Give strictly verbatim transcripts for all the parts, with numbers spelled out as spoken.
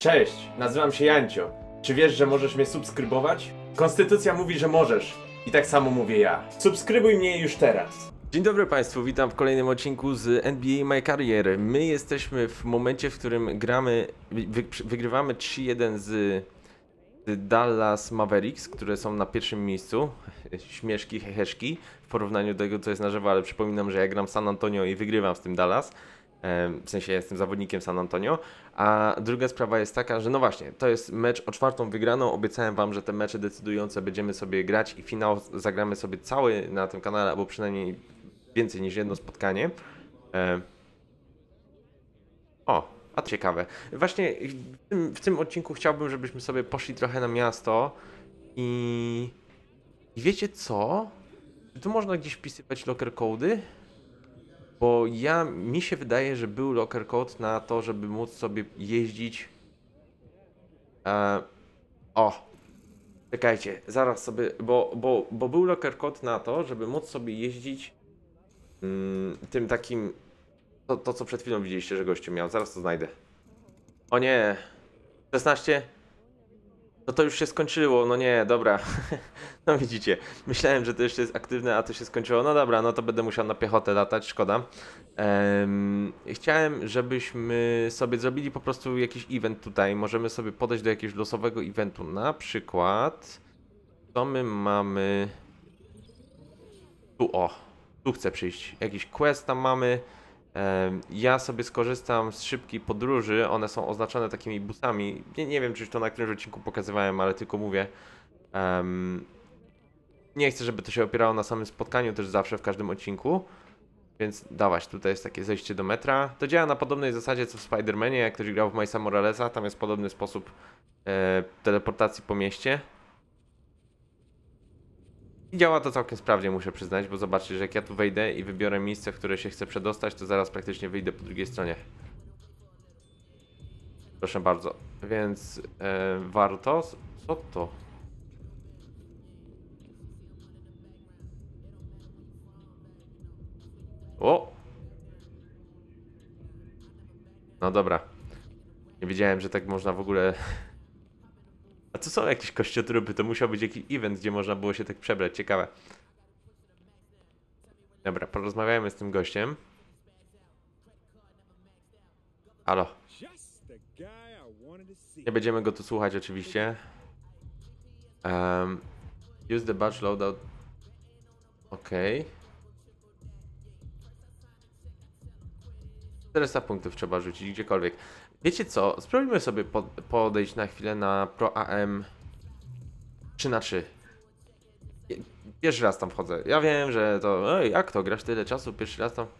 Cześć, nazywam się Jancio. Czy wiesz, że możesz mnie subskrybować? Konstytucja mówi, że możesz. I tak samo mówię ja. Subskrybuj mnie już teraz. Dzień dobry Państwu, witam w kolejnym odcinku z N B A My Career. My jesteśmy w momencie, w którym gramy, wy, wygrywamy trzy jeden z, z Dallas Mavericks, które są na pierwszym miejscu. Śmieszki, heheszki w porównaniu do tego, co jest na żywo, ale przypominam, że ja gram w San Antonio i wygrywam z tym Dallas. W sensie ja jestem zawodnikiem San Antonio. A druga sprawa jest taka, że no właśnie, to jest mecz o czwartą wygraną. Obiecałem wam, że te mecze decydujące będziemy sobie grać i finał zagramy sobie cały na tym kanale, albo przynajmniej więcej niż jedno spotkanie. E... O, a to ciekawe. Właśnie w tym, w tym odcinku chciałbym, żebyśmy sobie poszli trochę na miasto i... I wiecie co? Czy tu można gdzieś wpisywać locker cody? Bo ja, mi się wydaje, że był locker code na to, żeby móc sobie jeździć. E, o, czekajcie, zaraz sobie, bo, bo, bo był locker code na to, żeby móc sobie jeździć mm, tym takim, to, to co przed chwilą widzieliście, że gościu miał, zaraz to znajdę. O nie, szesnaście? No to już się skończyło, no nie, dobra. No widzicie, myślałem, że to jeszcze jest aktywne, a to się skończyło. No dobra, no to będę musiał na piechotę latać, szkoda. Ehm, chciałem, żebyśmy sobie zrobili po prostu jakiś event tutaj. Możemy sobie podejść do jakiegoś losowego eventu. Na przykład, co my mamy? Tu, o, tu chcę przyjść. Jakiś quest tam mamy. Ja sobie skorzystam z szybkiej podróży, one są oznaczone takimi busami. Nie, nie wiem, czy już to na którymś odcinku pokazywałem, ale tylko mówię. Um, nie chcę, żeby to się opierało na samym spotkaniu też zawsze w każdym odcinku. Więc dawać, tutaj jest takie zejście do metra. To działa na podobnej zasadzie co w Spider-Manie, jak ktoś grał w Milesa Moralesa, tam jest podobny sposób e, teleportacji po mieście. I działa to całkiem sprawnie, muszę przyznać, bo zobaczcie, że jak ja tu wejdę i wybiorę miejsce, w które się chcę przedostać, to zaraz praktycznie wyjdę po drugiej stronie. Proszę bardzo. Więc e, warto... Co to? O! No dobra. Nie wiedziałem, że tak można w ogóle... A co są jakieś kościotruby? To musiał być jakiś event, gdzie można było się tak przebrać. Ciekawe. Dobra, porozmawiajmy z tym gościem. Halo. Nie będziemy go tu słuchać oczywiście. Um, use the badge loadout. Okej. Okay. czterysta punktów trzeba rzucić gdziekolwiek. Wiecie co? Spróbujmy sobie pod, podejść na chwilę na Pro A M trzy na trzy. Pierwszy raz tam wchodzę. Ja wiem, że to... Ej, jak to? Grasz tyle czasu? Pierwszy raz tam...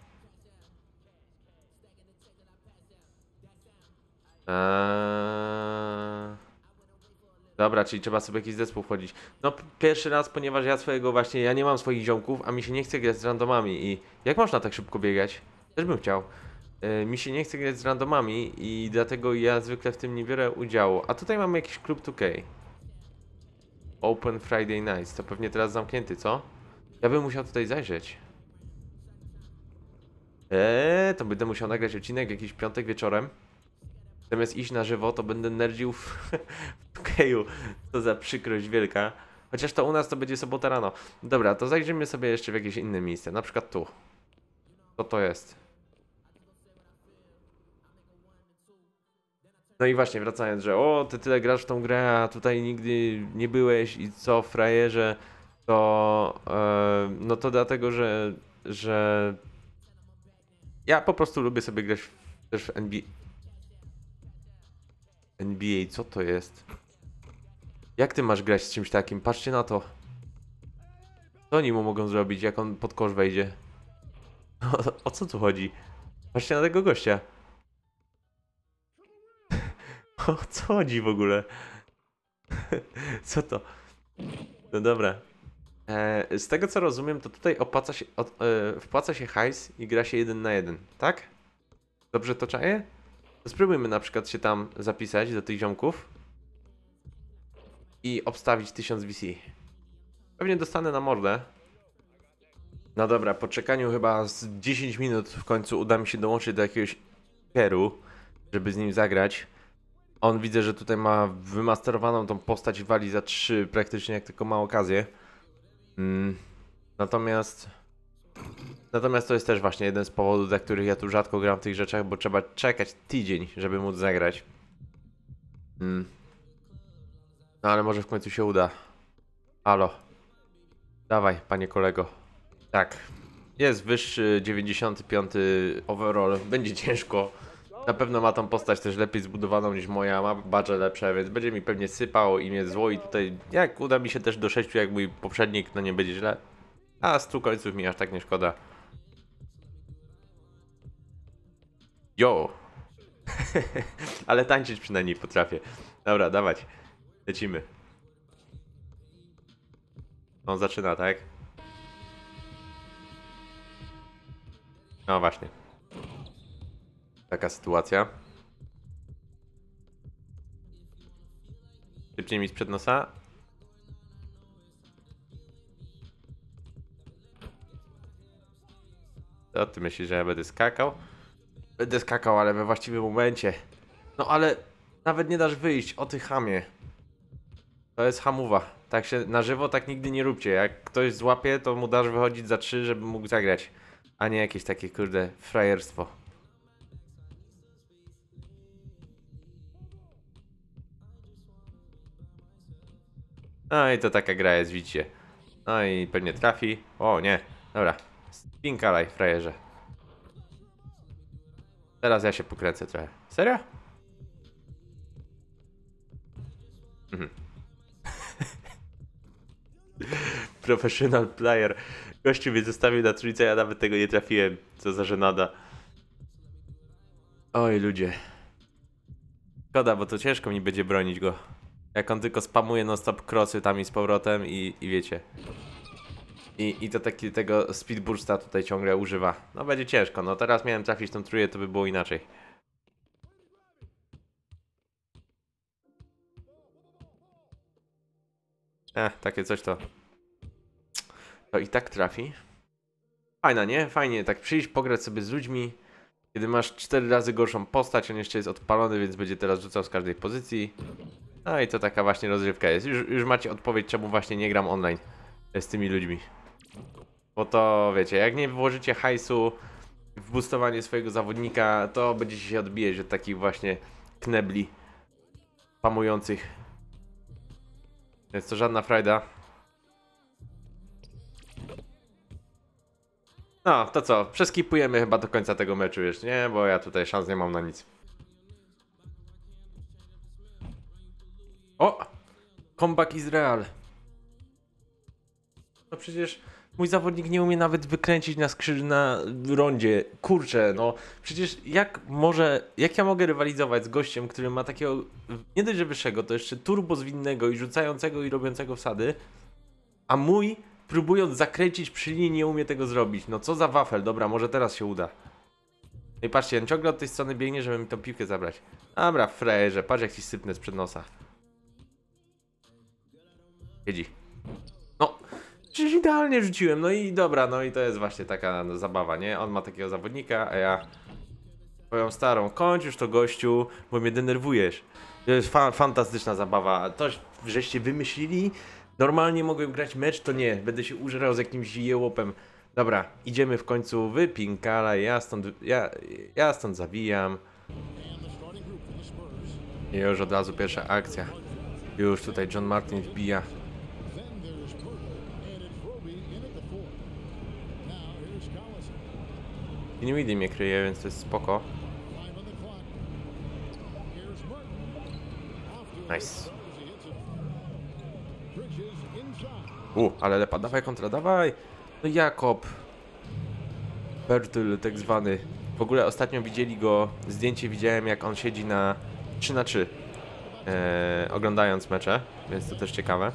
Eee... Dobra, czyli trzeba sobie jakiś zespół wchodzić. No pierwszy raz, ponieważ ja swojego właśnie... Ja nie mam swoich ziomków, a mi się nie chce grać z randomami i... Jak można tak szybko biegać? Też bym chciał. Eee, mi się nie chce grać z randomami i dlatego ja zwykle w tym nie biorę udziału. A tutaj mamy jakiś klub two K. Open Friday Nights, to pewnie teraz zamknięty, co? Ja bym musiał tutaj zajrzeć. Eee, to będę musiał nagrać odcinek jakiś piątek wieczorem. Zamiast iść na żywo, to będę nerdził w, w Keju. Co za przykrość wielka. Chociaż to u nas to będzie sobota rano. Dobra, to zajrzyjmy sobie jeszcze w jakieś inne miejsce. Na przykład tu. Co to jest? No i właśnie wracając, że o, ty tyle grasz w tą grę, a tutaj nigdy nie byłeś i co, frajerze, to e, no to dlatego, że, że ja po prostu lubię sobie grać w, też w N B A. N B A, co to jest? Jak ty masz grać z czymś takim? Patrzcie na to. Co oni mu mogą zrobić, jak on pod kosz wejdzie? O, o co tu chodzi? Patrzcie na tego gościa. O co chodzi w ogóle? Co to? No dobra. E, z tego co rozumiem, to tutaj opłaca się, od, e, wpłaca się hajs i gra się jeden na jeden, tak? Dobrze to czaję? To spróbujmy na przykład się tam zapisać do tych ziomków i obstawić tysiąc V C. Pewnie dostanę na mordę. No dobra, po czekaniu chyba z dziesięć minut w końcu uda mi się dołączyć do jakiegoś keru, żeby z nim zagrać. On widzę, że tutaj ma wymasterowaną tą postać, wali za trzy praktycznie jak tylko ma okazję. Mm. Natomiast... Natomiast to jest też właśnie jeden z powodów, dla których ja tu rzadko gram w tych rzeczach, bo trzeba czekać tydzień, żeby móc zagrać. Mm. No ale może w końcu się uda. Halo. Dawaj, panie kolego. Tak. Jest wyższy dziewięćdziesiąty piąty overall. Będzie ciężko. Na pewno ma tą postać też lepiej zbudowaną niż moja. Ma badże lepsze, więc będzie mi pewnie sypał i mnie zło. I tutaj jak uda mi się też do sześciu jak mój poprzednik, no nie będzie źle. A stu końców mi aż tak nie szkoda. Yo! Ale tańczyć przynajmniej potrafię. Dobra, dawać. Lecimy. On zaczyna, tak? No właśnie. Taka sytuacja. Szybciej mi sprzed nosa. Co ty myślisz, że ja będę skakał? Będę skakał, ale we właściwym momencie. No ale nawet nie dasz wyjść, o ty chamie. To jest hamuwa. Tak się na żywo tak nigdy nie róbcie. Jak ktoś złapie, to mu dasz wychodzić za trzy, żeby mógł zagrać. A nie jakieś takie kurde frajerstwo. No i to taka gra jest, widzicie. No i pewnie trafi. O nie, dobra. Spinkalaj, frajerze. Teraz ja się pokręcę trochę. Serio? Mhm. Professional player. Gościu mnie zostawił na trójce, ja nawet tego nie trafiłem. Co za żenada. Oj ludzie. Szkoda, bo to ciężko mi będzie bronić go. Jak on tylko spamuje non stop krosy tam i z powrotem i, i wiecie. I, I to taki tego speed bursta tutaj ciągle używa. No będzie ciężko, no teraz miałem trafić tą trójkę, to by było inaczej. Eh, takie coś to... To i tak trafi. Fajna, nie? Fajnie tak przyjść, pograć sobie z ludźmi. Kiedy masz cztery razy gorszą postać, on jeszcze jest odpalony, więc będzie teraz rzucał z każdej pozycji. No i to taka właśnie rozrywka jest. Już, już macie odpowiedź, czemu właśnie nie gram online z tymi ludźmi. Bo to wiecie, jak nie włożycie hajsu w boostowanie swojego zawodnika, to będziecie się odbijać od takich właśnie knebli pamujących. Jest to żadna frajda. No, to co? Przeskipujemy chyba do końca tego meczu już, nie? Bo ja tutaj szans nie mam na nic. O! Comeback Izrael. No przecież mój zawodnik nie umie nawet wykręcić na skrzy... na rondzie. Kurczę, no przecież jak może... Jak ja mogę rywalizować z gościem, który ma takiego... Nie dość, że wyższego, to jeszcze turbo zwinnego i rzucającego i robiącego wsady. A mój, próbując zakręcić przy linii, nie umie tego zrobić. No co za wafel. Dobra, może teraz się uda. No i patrzcie, on ciągle od tej strony biegnie, żeby mi tą piłkę zabrać. Dobra, frajerze, patrz jak ci sypnę sprzed nosa. Jedzi. No, przecież idealnie rzuciłem, no i dobra, no i to jest właśnie taka no, zabawa, nie? On ma takiego zawodnika, a ja twoją starą. Kończ już to gościu, bo mnie denerwujesz. To jest fa fantastyczna zabawa. To żeście wymyślili? Normalnie mogłem grać mecz, to nie. Będę się użerał z jakimś jełopem. Dobra, idziemy w końcu wypinkala, ja stąd, ja, ja stąd zabijam. I już od razu pierwsza akcja. Już tutaj John Martin wbija. Dinwiddie mnie kryje, więc to jest spoko. Nice. U, ale lepa, dawaj kontra, dawaj! No Jakob. Bertyl tak zwany. W ogóle ostatnio widzieli go, zdjęcie widziałem jak on siedzi na trzy na trzy. Eee, oglądając mecze, więc to też ciekawe.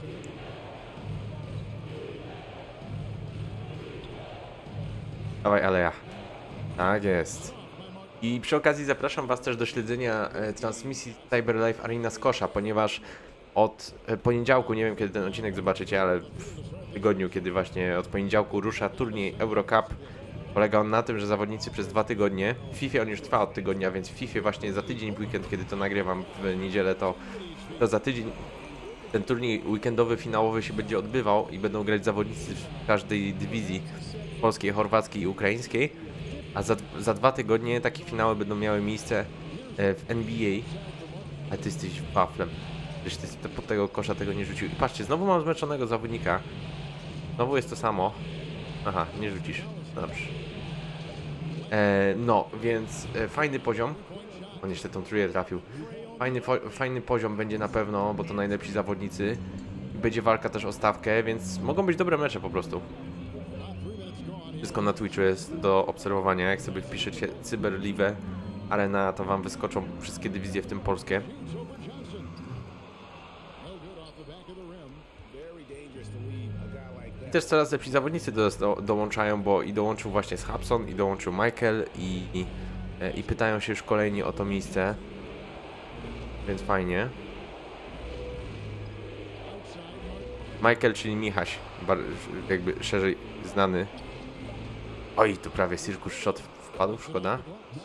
Dawaj, ale ja. Tak jest. I przy okazji zapraszam was też do śledzenia e, transmisji Cyber Life Arena z kosza, ponieważ od e, poniedziałku, nie wiem kiedy ten odcinek zobaczycie, ale w tygodniu, kiedy właśnie od poniedziałku rusza turniej Eurocup Polega on na tym, że zawodnicy przez dwa tygodnie, w FIFA on już trwa od tygodnia, więc w FIFA właśnie za tydzień w weekend, kiedy to nagrywam w niedzielę, to, to za tydzień ten turniej weekendowy, finałowy się będzie odbywał i będą grać zawodnicy w każdej dywizji polskiej, chorwackiej i ukraińskiej, a za, za dwa tygodnie takie finały będą miały miejsce w N B A. A ty jesteś waflem. Przecież ty pod tego kosza tego nie rzucił. I patrzcie, znowu mam zmęczonego zawodnika. Znowu jest to samo. Aha, nie rzucisz. Dobrze. E, no, więc e, fajny poziom. On jeszcze tą trójkę trafił. Fajny, fajny poziom będzie na pewno, bo to najlepsi zawodnicy. Będzie walka też o stawkę, więc mogą być dobre mecze po prostu. Wszystko na Twitchu jest do obserwowania. Jak sobie wpiszecie Cyberlive Arena, to wam wyskoczą wszystkie dywizje, w tym polskie. I też coraz lepsi zawodnicy do, do, dołączają, bo i dołączył właśnie z Hubson, i dołączył Michael, i, i, i pytają się już kolejni o to miejsce. Więc fajnie. Michael, czyli Michaś, jakby szerzej znany. Oj, tu prawie circus shot wpadł, szkoda.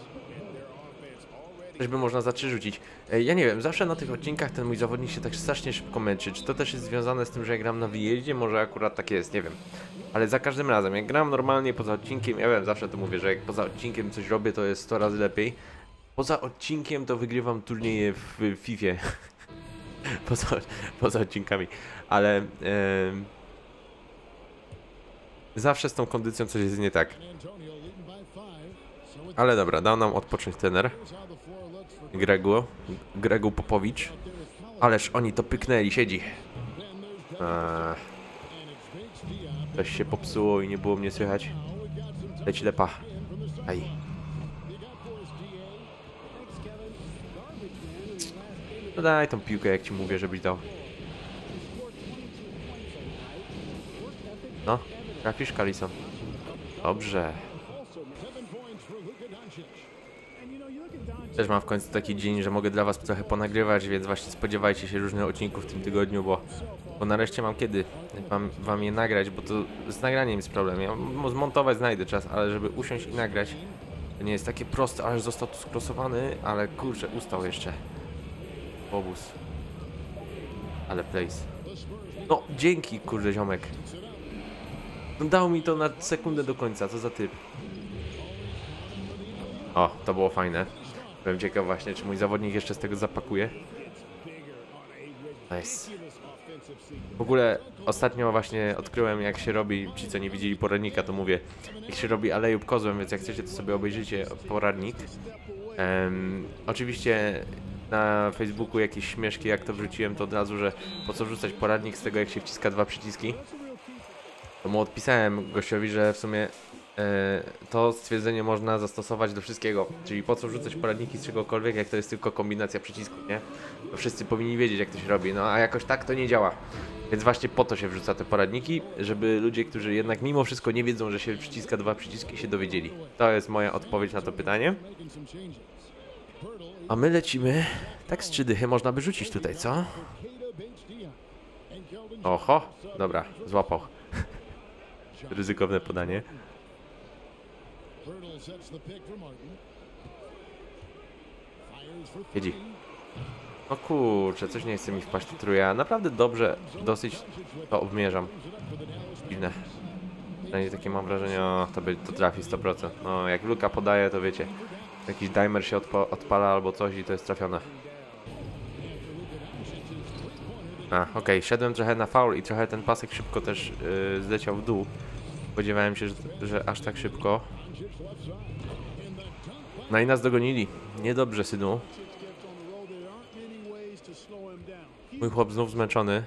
Też by można zacząć rzucić. Ja nie wiem, zawsze na tych odcinkach ten mój zawodnik się tak strasznie szybko męczy. Czy to też jest związane z tym, że ja gram na wyjeździe? Może akurat tak jest, nie wiem. Ale za każdym razem, jak gram normalnie poza odcinkiem, ja wiem, zawsze to mówię, że jak poza odcinkiem coś robię, to jest sto razy lepiej. Poza odcinkiem to wygrywam turnieje w Fifie. poza, poza odcinkami. Ale... Yy... Zawsze z tą kondycją coś jest nie tak. Ale dobra, dał nam odpocząć trener. Gregu, Gregu Popowicz. Ależ oni to pyknęli, siedzi. Eee, coś się popsuło i nie było mnie słychać. Leć lepa. Aj. No daj tą piłkę, jak ci mówię, żebyś dał. No, trafisz, Kalison. Dobrze. Też mam w końcu taki dzień, że mogę dla was trochę ponagrywać, więc właśnie spodziewajcie się różnych odcinków w tym tygodniu, bo, bo nareszcie mam kiedy wam, wam je nagrać, bo to z nagraniem jest problem. Ja zmontować znajdę czas, ale żeby usiąść i nagrać, to nie jest takie proste, aż został tu skrosowany, ale kurczę, ustał jeszcze. Obóz. Ale place. No, dzięki, kurde, ziomek. No, dał mi to na sekundę do końca, co za typ. O, to było fajne. Byłem ciekaw właśnie, czy mój zawodnik jeszcze z tego zapakuje. Nice. W ogóle ostatnio właśnie odkryłem, jak się robi, ci co nie widzieli poradnika, to mówię, jak się robi alejub kozłem, więc jak chcecie, to sobie obejrzyjcie poradnik. Um, oczywiście na Facebooku jakieś śmieszki, jak to wrzuciłem, to od razu, że po co wrzucać poradnik z tego, jak się wciska dwa przyciski. To mu odpisałem gościowi, że w sumie e, to stwierdzenie można zastosować do wszystkiego. Czyli po co wrzucać poradniki z czegokolwiek, jak to jest tylko kombinacja przycisków, nie? Bo wszyscy powinni wiedzieć, jak to się robi, no a jakoś tak to nie działa. Więc właśnie po to się wrzuca te poradniki, żeby ludzie, którzy jednak mimo wszystko nie wiedzą, że się przyciska dwa przyciski, się dowiedzieli. To jest moja odpowiedź na to pytanie. A my lecimy. Tak z trzy dychy można by rzucić tutaj, co? Oho, dobra, złapał. Ryzykowne podanie. Jedzi. O kurczę, coś nie chce mi wpaść w trójkę. Naprawdę dobrze, dosyć to obmierzam. Dziwne. Przynajmniej takie mam wrażenie, o, to, by, to trafi sto procent. No, jak Luka podaje, to wiecie, jakiś dimer się odpa odpala albo coś i to jest trafione. A, okej, okay. Szedłem trochę na faul i trochę ten pasek szybko też yy, zleciał w dół. Spodziewałem się, że, że aż tak szybko. No i nas dogonili. Niedobrze, synu. Mój chłop znów zmęczony.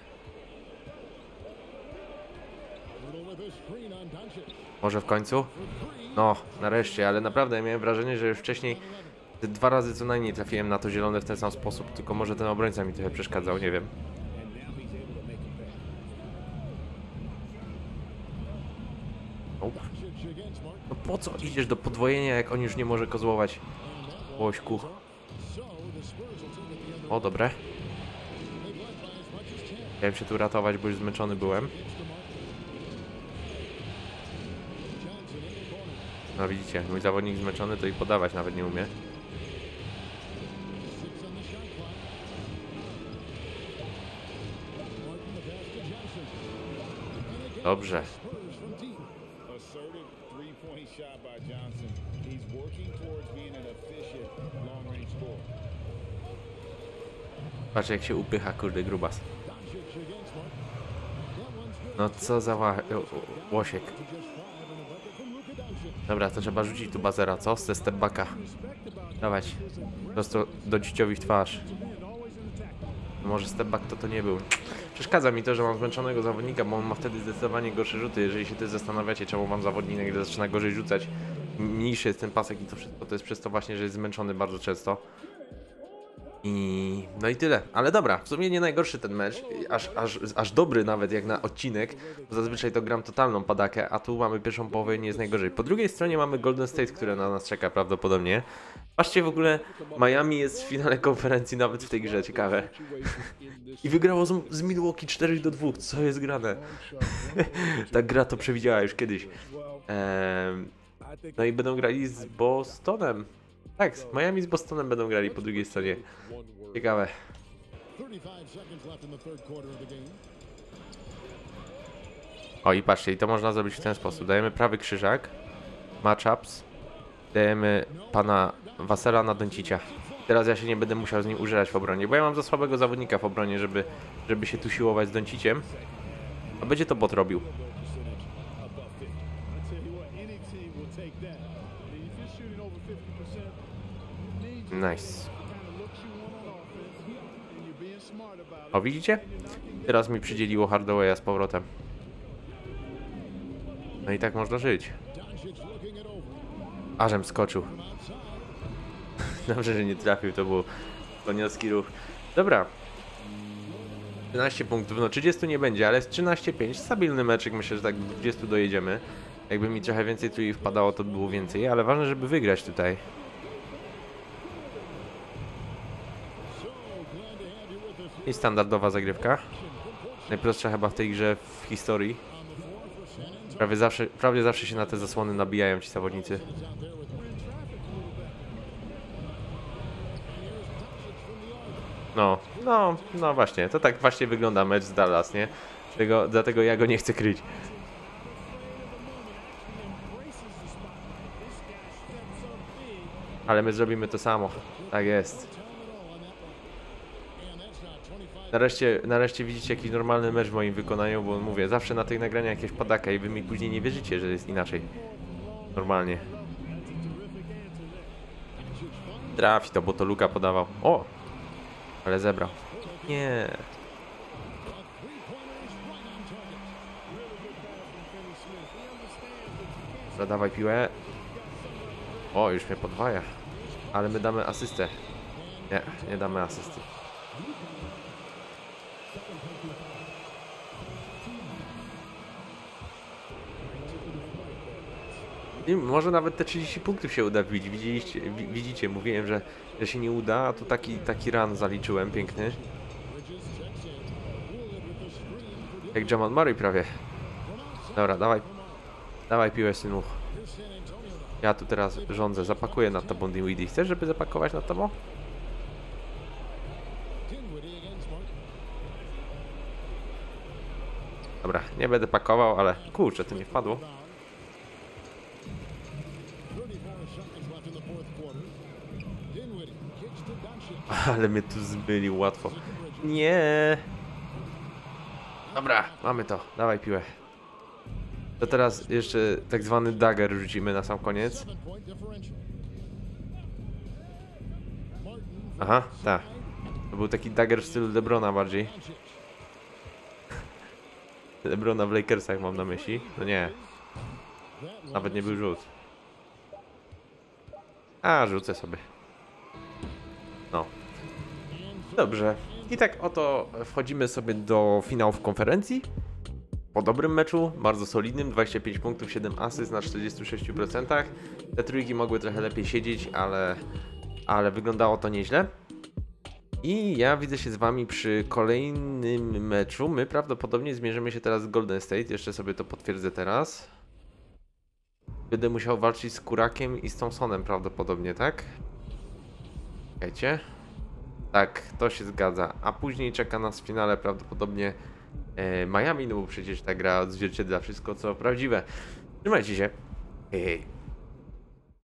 Może w końcu? No, nareszcie, ale naprawdę miałem wrażenie, że już wcześniej te dwa razy co najmniej trafiłem na to zielone w ten sam sposób, tylko może ten obrońca mi trochę przeszkadzał, nie wiem. No po co idziesz do podwojenia, jak on już nie może kozłować? Łośku. O, dobre. Chciałem się tu ratować, bo już zmęczony byłem. No widzicie, mój zawodnik zmęczony to i podawać nawet nie umie. Dobrze. Patrz jak się upycha, kurde, grubas. No co za ła... łosiek. Dobra, to trzeba rzucić tu bazera, co? Z stepbacka. Dawać. Prosto do dziciowi w twarz. No może stepback to to nie był. Przeszkadza mi to, że mam zmęczonego zawodnika, bo on ma wtedy zdecydowanie gorsze rzuty. Jeżeli się ty zastanawiacie, czemu mam zawodnik, nagle zaczyna gorzej rzucać, mniejszy jest ten pasek i to wszystko to jest przez to właśnie, że jest zmęczony bardzo często. I no i tyle, ale dobra, w sumie nie najgorszy ten mecz, aż, aż, aż dobry nawet jak na odcinek, bo zazwyczaj to gram totalną padakę, a tu mamy pierwszą połowę i nie jest najgorzej. Po drugiej stronie mamy Golden State, które na nas czeka prawdopodobnie. Patrzcie, w ogóle Miami jest w finale konferencji nawet w tej grze, ciekawe. I wygrało z, z Milwaukee cztery do dwóch, co jest grane? Ta gra to przewidziała już kiedyś. Ehm, no i będą grali z Bostonem. Tak, z Miami z Bostonem będą grali po drugiej stronie. Ciekawe. O i patrzcie, i to można zrobić w ten sposób. Dajemy prawy krzyżak, matchups, dajemy pana Wasela na Doncicia. Teraz ja się nie będę musiał z nim użerać w obronie, bo ja mam za słabego zawodnika w obronie, żeby, żeby się tu siłować z Donciciem. A będzie to bot robił. Nice. O, widzicie? Teraz mi przydzieliło Hardawaya z powrotem. No i tak można żyć. Ażem skoczył. Dobrze, że nie trafił, to był koniowski ruch. Dobra. trzynaście punktów, no trzydzieści nie będzie, ale jest trzynaście pięć. Stabilny meczek, myślę, że tak do dwudziestu dojedziemy. Jakby mi trochę więcej tu wpadało, to by było więcej, ale ważne, żeby wygrać tutaj. I standardowa zagrywka. Najprostsza chyba w tej grze w historii. Prawie zawsze, prawie zawsze się na te zasłony nabijają ci zawodnicy. No, no, no właśnie, to tak właśnie wygląda mecz z Dallas, nie? Dlatego, dlatego ja go nie chcę kryć. Ale my zrobimy to samo. Tak jest. Nareszcie, nareszcie widzicie jakiś normalny mecz w moim wykonaniu, bo mówię, zawsze na tych nagraniach jakieś padaka i wy mi później nie wierzycie, że jest inaczej. Normalnie. Trafi to, bo to Luka podawał. O! Ale zebrał. Nie. Zadawaj piłę. O, już mnie podwaja. Ale my damy asystę. Nie, nie damy asysty. I może nawet te trzydzieści punktów się uda wbić. Widzieliście, widzicie, mówiłem, że, że się nie uda, a tu taki, taki run zaliczyłem, piękny. Jak Jamal Murray prawie. Dobra, dawaj. Dawaj piłę, synu. Ja tu teraz rządzę, zapakuję nad tobą Dinwiddie. Chcesz, żeby zapakować nad tobą? Dobra, nie będę pakował, ale kurczę, to nie wpadło. Ale mnie tu zmylił łatwo. Nie. Dobra, mamy to. Dawaj piłę. To teraz jeszcze tak zwany dagger rzucimy na sam koniec. Aha, tak. To był taki dagger w stylu LeBrona bardziej. LeBrona w Lakersach mam na myśli. No nie. Nawet nie był rzut. A, rzucę sobie. No. Dobrze. I tak oto wchodzimy sobie do finałów konferencji. Po dobrym meczu, bardzo solidnym, dwadzieścia pięć punktów, siedem asyst na czterdziestu sześciu procentach. Te trójki mogły trochę lepiej siedzieć, ale, ale wyglądało to nieźle. I ja widzę się z wami przy kolejnym meczu. My prawdopodobnie zmierzymy się teraz z Golden State. Jeszcze sobie to potwierdzę teraz. Będę musiał walczyć z Kurakiem i z Thompsonem prawdopodobnie, tak? Czekajcie. Tak, to się zgadza. A później czeka nas w finale prawdopodobnie e, Miami, no bo przecież ta gra odzwierciedla wszystko co prawdziwe. Trzymajcie się. Hej.